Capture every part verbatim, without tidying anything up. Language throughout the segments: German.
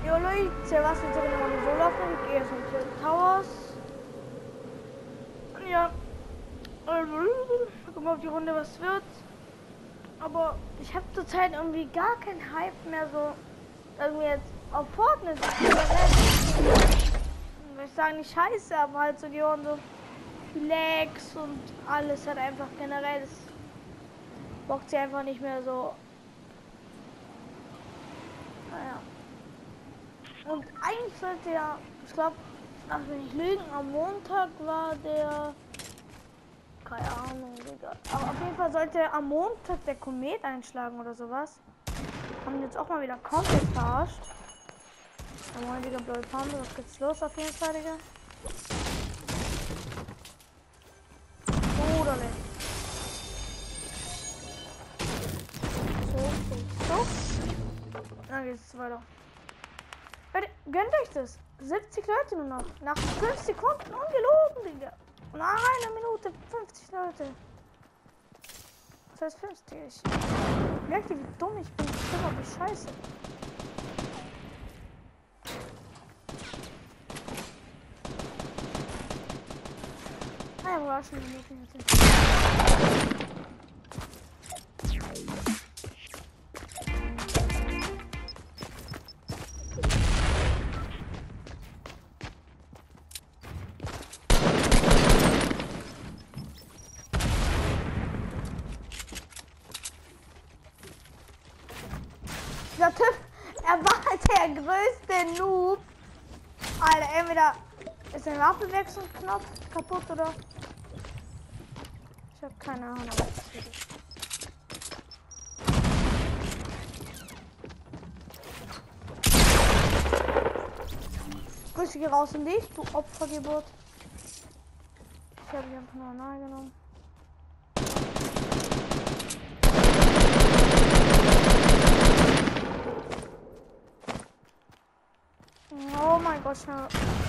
Jo Leute, was jetzt in der so laufen? Ich gehe jetzt in die Towers. Ja. Guck mal auf die Runde, was wird. Aber ich habe zurzeit irgendwie gar keinen Hype mehr so. Irgendwie jetzt auf Fortnite. Ich sage nicht scheiße, aber halt so die Runde. Die Lags und alles halt einfach generell. Das bockt sie einfach nicht mehr so. Naja. Und eigentlich sollte ja, ich glaube, ach wenn ich lügen, am Montag war der, keine Ahnung, egal. Aber auf jeden Fall sollte am Montag der Komet einschlagen oder sowas. Haben jetzt auch mal wieder komplett verarscht. Da wollen wir wieder blaue Pampe, was geht's los auf jeden Fall, Digga? Oder nicht? So, so, so. Dann geht's weiter. Gönnt euch das. siebzig Leute nur noch. Nach fünf Sekunden ungelogen, Digga. Nach einer Minute fünfzig Leute. Das heißt fünfzig. Merkt ihr, wie dumm ich bin? Ich bin aber wie scheiße. Ah ja, war schon eine Minute. Der Typ, er war der größte Noob. Alter, entweder ist der Waffenwechselknopf kaputt oder. Ich hab keine Ahnung. Grüße geh raus in dich, du Opfergeburt. Ich habe dich einfach nur nahe genommen. Oh mein Gott, schnell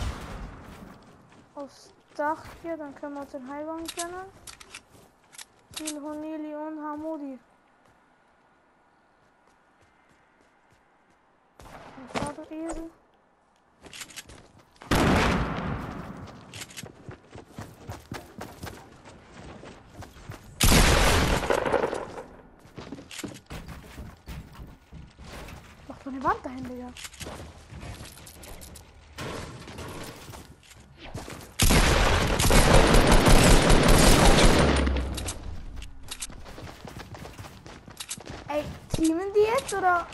aufs Dach hier, dann können wir uns den Heilwagen gönnen. Viel Honeli und Hamudi. Warte, Esel. Mach doch eine Wand dahin, Digga. Ey, teamen die jetzt oder?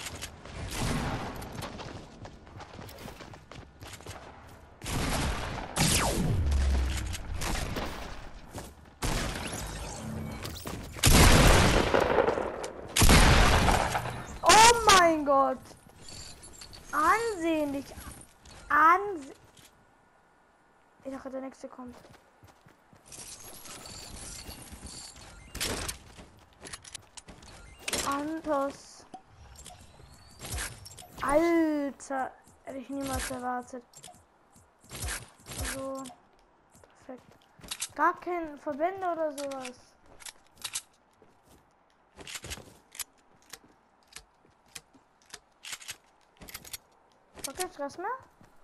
Oh mein Gott! Ansehnlich! Anse Ich dachte, der nächste kommt. Antos. Alter, hätte ich niemals erwartet. So, perfekt. Gar kein Verbände oder sowas. Okay, Stress mehr?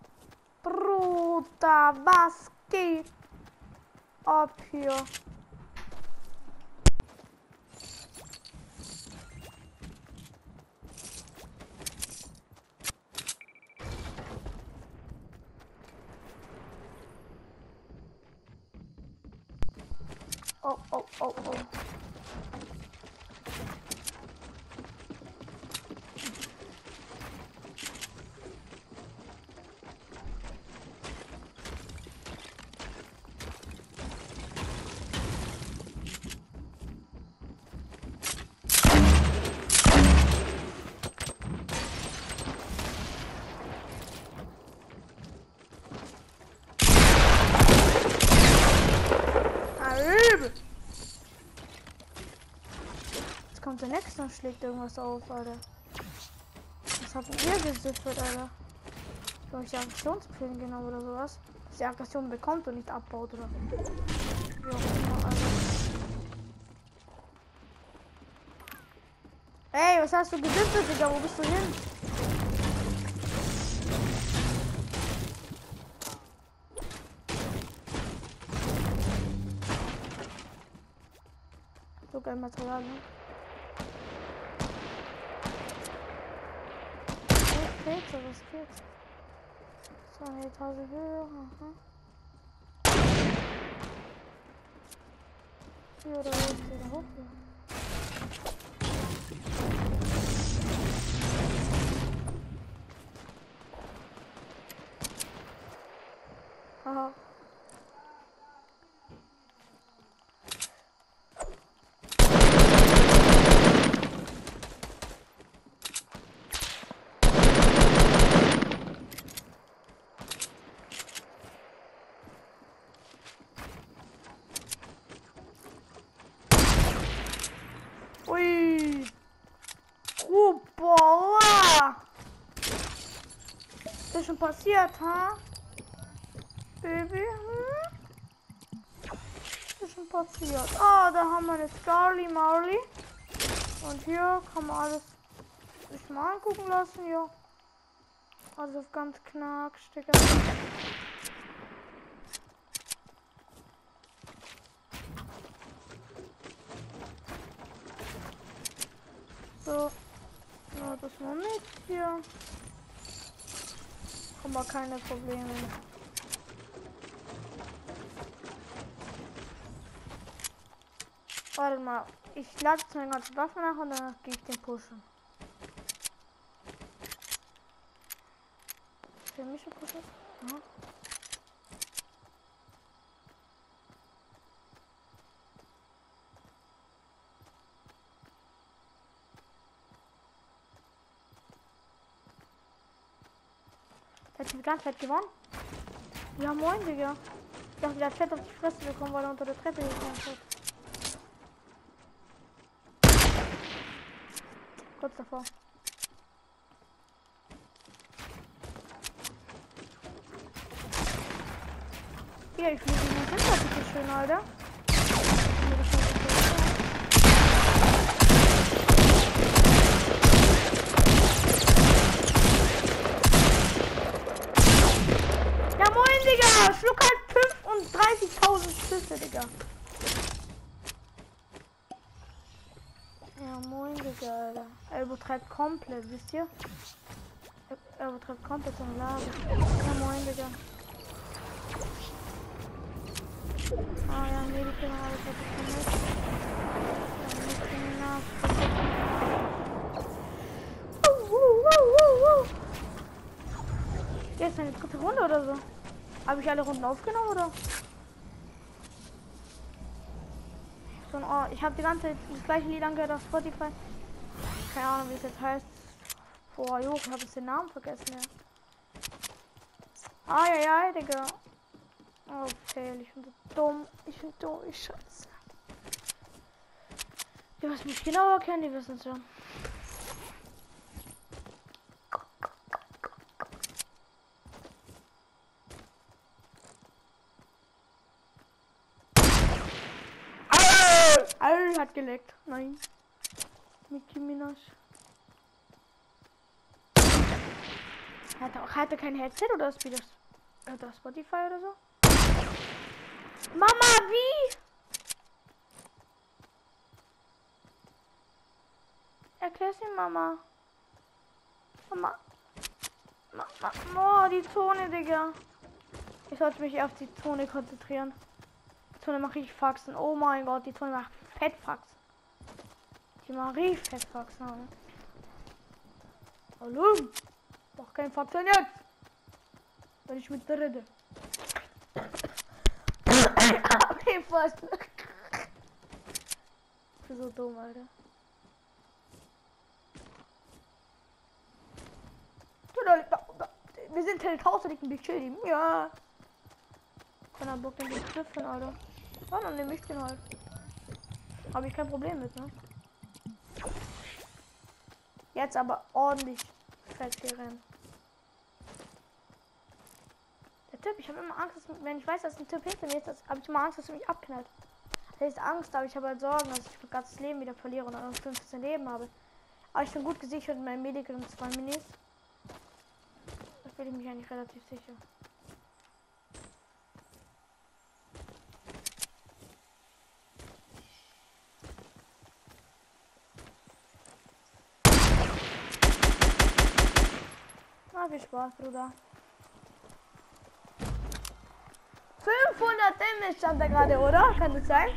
Bruder, was geht ab hier? Oh, oh, oh, oh. Jetzt kommt der nächste und schlägt irgendwas auf, Alter. Was habt ihr gesiffert, Alter? Soll ich die Aggressionspillen genau oder sowas? Dass die Aggression bekommt und nicht abbaut, oder? Wie auch immer, Alter. Ey, was hast du gesiffert, Digga? Wo bist du hin? so geil Material, ne? Was geht so, was geht? So eine Etage höher, aha. Hier oder wo ist der da hoch? Haha. Ui. Oh, boah. Was ist schon passiert, ha? Baby, hm? Was ist schon passiert? Ah, da haben wir eine Scarly Marley. Und hier kann man alles sich mal angucken lassen, ja. Also auf ganz knackst, Digga. So. Ja, das noch nicht hier. Haben wir keine Probleme. Warte mal. Ich lade jetzt meine ganze Waffe nach und danach gehe ich den pushen. Für mich schon pushen? Ja. Der hat die ganze Zeit gewonnen. Ja, moin, Digga. Ich dachte, der hat fett auf die Fresse bekommen, weil er unter der Treppe gekommen hat. Kurz davor. Ja, ich fliege den Hinter, bitte schön, Alter. Ja, moin, Digga. Schluck halt fünfunddreißigtausend Schüsse, Digga. Ja, moin, Digga, Alter. Er übertreibt komplett, wisst ihr? Er, er übertreibt komplett so ein Lager. Ja, moin, Digga. Ah ja, nee, die können alles, was ich vermisst. Ja, nicht kriminal. Uh, uh, uh, uh, uh. Jetzt meine dritte Runde oder so. Habe ich alle Runden aufgenommen, oder? So, oh, ich habe die ganze Zeit das gleiche Lied angehört auf Spotify. Keine Ahnung, wie es jetzt heißt. Boah, jo, ich habe jetzt den Namen vergessen, ja. Ah, ja, ja, Digga. Oh, fail, ich bin so dumm. Ich bin dumm, ich scheiße. Die, was mich genauer kennen, die wissen es schon. Au, hat geleckt. Nein. Nicki Minaj. Hat er, hat er kein Headset oder ist wieder oder Spotify oder so? Mama, wie? Erklär's mir, Mama. Mama. Mama. Oh, die Zone, Digga. Ich sollte mich auf die Zone konzentrieren. Die Zone macht richtig Faxen. Oh mein Gott, die Zone macht Fettfaxen. Die macht richtig Fettfaxen. Hallo? Mach kein Faxen jetzt. Wenn ich mit dir rede. Okay, fast. Ich bin so dumm, Alter. Wir sind Teltause, liegt ein bisschen. Ja. Keiner Bock den Begriffen, Alter. Ja, dann nehme ich den halt. Habe ich kein Problem mit, ne? Jetzt aber ordentlich fett hier rein. Der Typ, ich habe immer Angst, dass, wenn ich weiß, dass ein Typ hinter mir ist, habe ich immer Angst, dass er mich abknallt. Das ist Angst, aber ich habe halt Sorgen, dass ich mein ganzes Leben wieder verliere und dann fünfzehn Leben habe. Aber ich bin gut gesichert mit meinem Medical und zwei Minis. Da fühle ich mich eigentlich relativ sicher. viel Spaß, Bruder. fünfhundert Damage stand da gerade, oder? Kann das sein?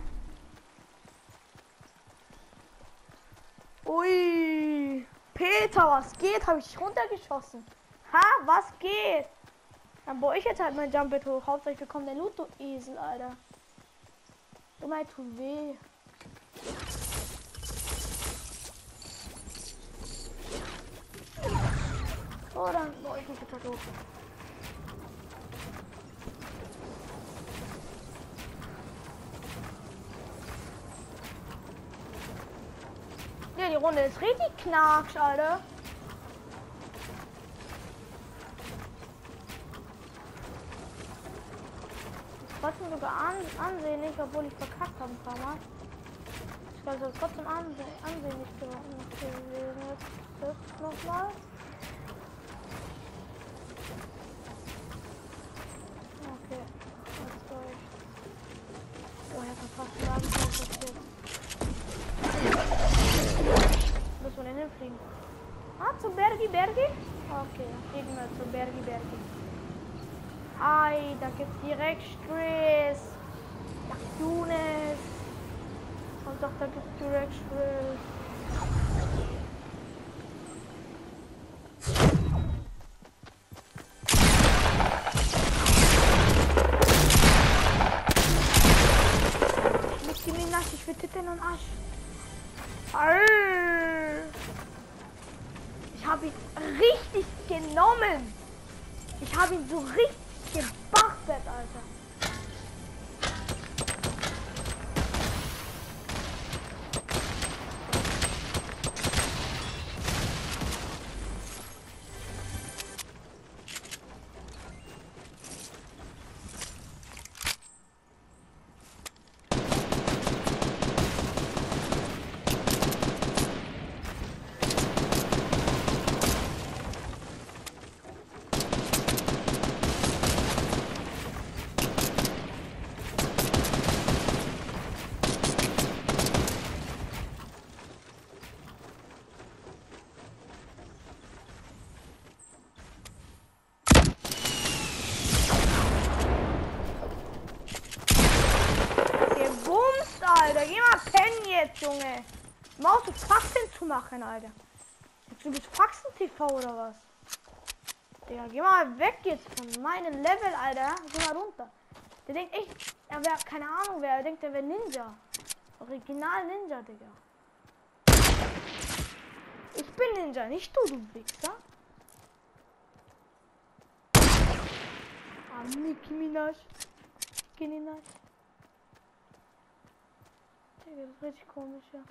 Ui. Peter, was geht? Habe ich runtergeschossen. Ha, was geht? Dann baue ich jetzt halt mein Jumpet hoch. Hauptsächlich bekommt der Loot, du Esel, Alter. Du mein tut weh. So, dann baue ich mich jetzt halt hoch. Ja, die Runde ist richtig knatsch, Alter. Trotzdem sogar an, ansehnlich, obwohl ich verkackt habe ein paar Mal. Ich glaube, es trotzdem anseh ansehnlich gewesen. Jetzt, jetzt nochmal. Okay, jetzt durch. Oh, ich habe fast Laden passiert. Müssen wir denn hinfliegen? Ah, zum Bergi Bergi? Okay, dann fliegen wir zum Bergi Bergi. Ei, da gibt's direkt Stress. Nach Tunis. Und doch, da gibt's direkt Stress. Nicht die Minach, ich will Titten und Arsch. Arr. Ich habe ihn richtig genommen. Ich habe ihn so richtig gebachtet, Alter. Alter, geh mal pennen jetzt, Junge. Maus du Faxen zu machen, Alter. Jetzt du bist Faxen-T V oder was? Digga, geh mal weg jetzt von meinem Level, Alter. Geh mal runter. Der denkt echt, er wäre, keine Ahnung wer, er denkt, er wäre Ninja. Original Ninja, Digga. Ich bin Ninja, nicht du, du Wichser. Ah, Nicki Minaj. Nicki Minaj. Das ist richtig komisch, ja.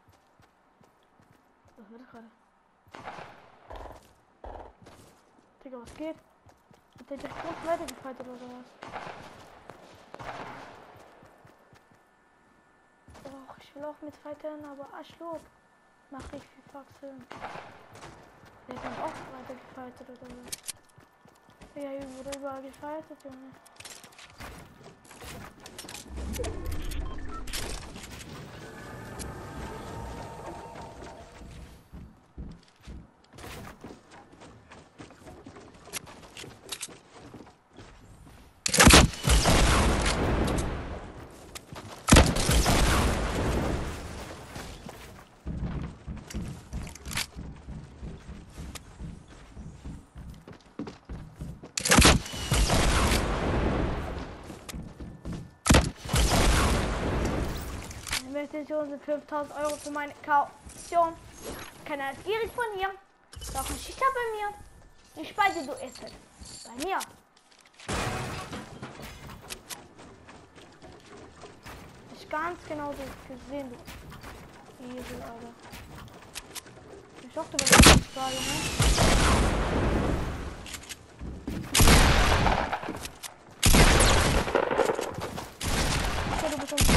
Was wird das gerade? Digga, was geht? Hat der direkt groß weitergefightet oder was? Och, ich will auch mit fighten, aber Arschloch. Mach ich viel Faxen. Der hat auch weitergefightet oder was? Ja, hier wurde überall gefightet, Junge. Investition sind fünftausend Euro für meine Kaution. Keiner ist gierig von mir. Doch ein Schichter bei mir. Die Speise du isst. Bei mir. Ich ganz genau so gesehen, du Esel, Alter. Ich dachte, das ist nicht klar, Junge. Okay, du bist um.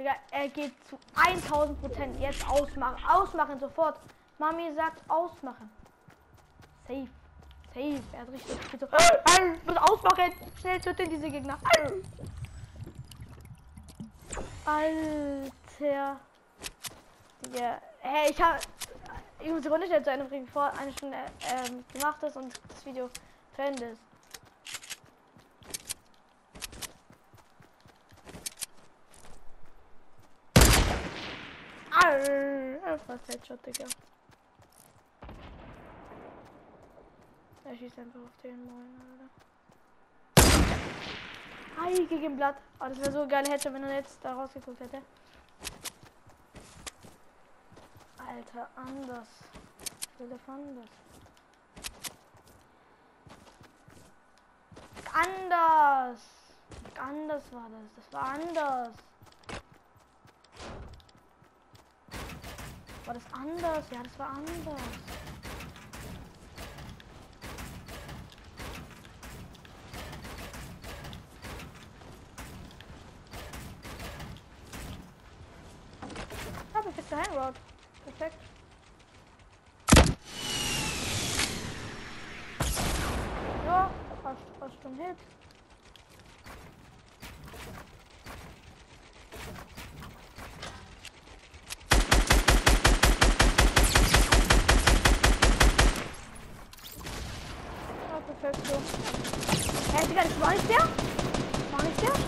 Ja, er geht zu tausend Prozent. Jetzt ausmachen. Ausmachen sofort. Mami sagt ausmachen. Safe. Safe. Er hat richtig geht so. Muss ausmachen. Schnell töten diese Gegner. Alter. Ja. Hey, ich habe. Ich muss die Runde schnell zu Ende bringen, bevor eine Stunde ähm, gemacht ist und das Video zu Ende ist. Arr, fast Headshot, Digga. Er schießt einfach auf den Moin, Alter. Ei, gegen Blatt. Oh, das wäre so ein geiler Headshot, wenn er jetzt da rausgeguckt hätte. Alter, anders. Elefantes. Anders. Anders war das. Das war anders. War das anders? Ja, das war anders. Ah, perfekter Handroad. Perfekt. Ja, fast, fast schon Hit. Ja, perfekt so. Hä, Digga, das war nicht der? War nicht der?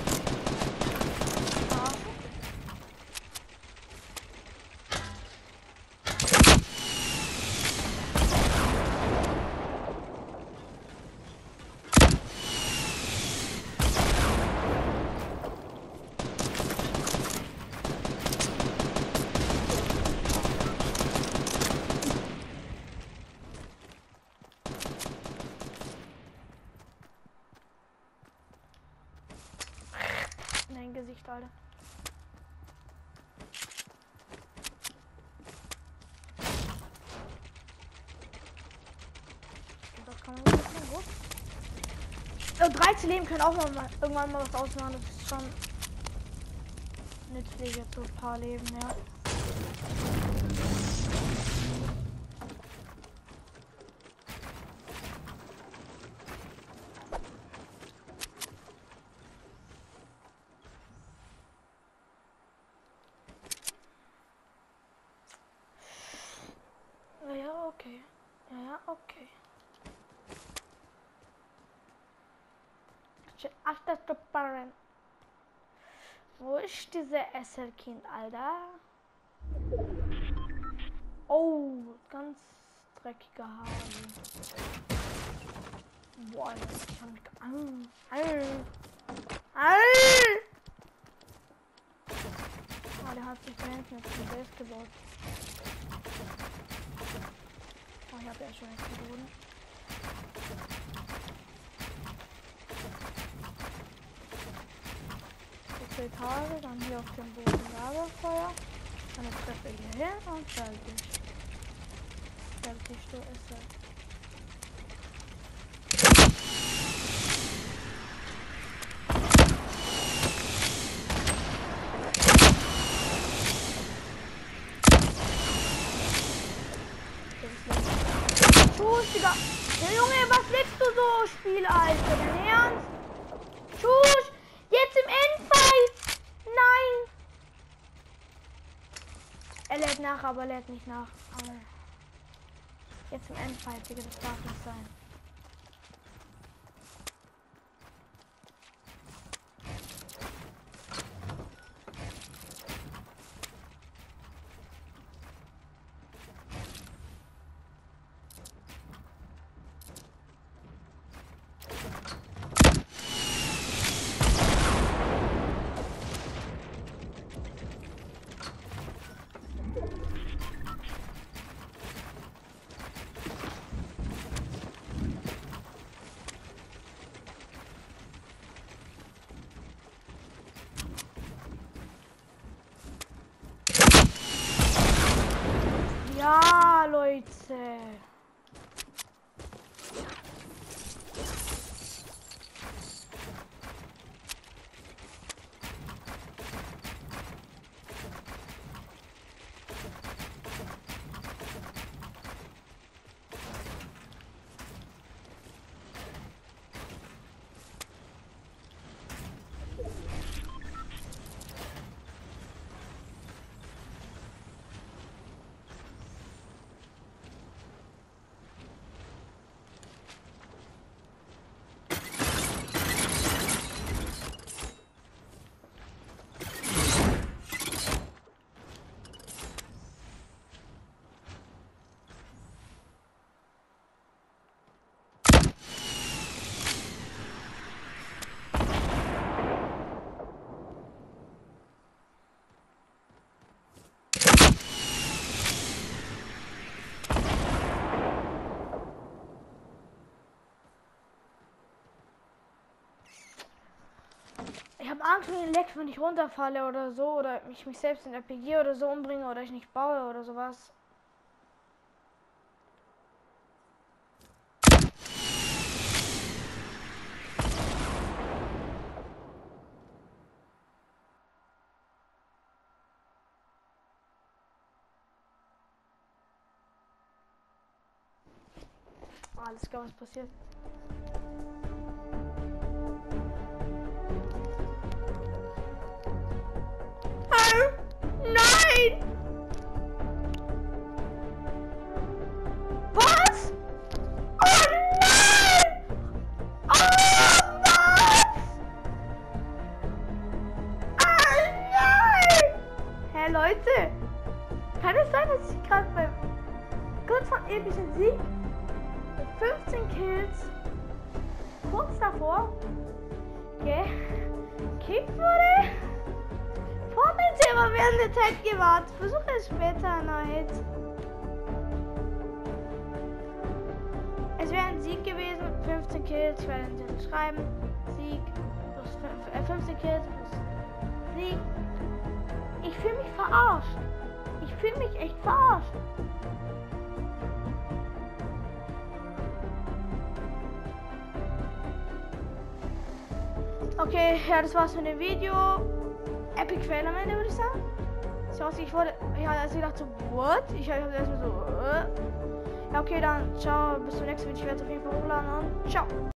Dein Gesicht, Alter. Das kann man nicht mehr gut. Und dreizehn Leben können auch mal irgendwann mal was ausmachen. Das ist schon nützlich jetzt so ein paar Leben, ja. Ja, okay. Ja, okay. Ach, das ist Barren. Wo ist dieser Esserkind, Alter? Oh, ganz dreckiger Haaren. Boah, ich kann mich. Au, au, au. Oh, der hat sich da hinten jetzt ein Base gebaut. Oh, ich hab ja schon echt den Boden. So Tage, dann hier auf dem Boden Lagerfeuer. Dann eine Treppe hier hin und fertig. Fertig, so ist er. Schuss, Digga! Ja, Junge, was legst du so, Spiel, Alter? Dein Ernst? Schuss! Jetzt im Endfight! Nein! Er lädt nach, aber lädt nicht nach. Aber jetzt im Endfight, Digga, das darf nicht sein. Angst um den Leck, wenn ich runterfalle oder so, oder ich mich selbst in R P G oder so umbringe oder ich nicht baue oder sowas. Alles klar, was passiert. Nein! Was? Oh nein! Oh was? Oh nein! Hä, Leute? Kann es sein, dass ich gerade beim kurz vor epischen Sieg mit fünfzehn Kills kurz davor gekickt wurde? Vorteilsthema während der Zeit gewartet. Versuche es später erneut. Es wäre ein Sieg gewesen mit fünfzehn Kills. Ich werde den Titel schreiben. Sieg plus fünf, äh, fünfzehn Kills plus Sieg. Ich fühle mich verarscht. Ich fühle mich echt verarscht. Okay, ja, das war's mit dem Video. Epic Fail am Ende, würde ich sagen. Ich hoffe, ich wurde. Ich hatte erst gedacht so, what? Ich habe erstmal so, äh. Ja, okay, dann ciao, bis zum nächsten Video. Ich werde es auf jeden Fall hochladen und ciao.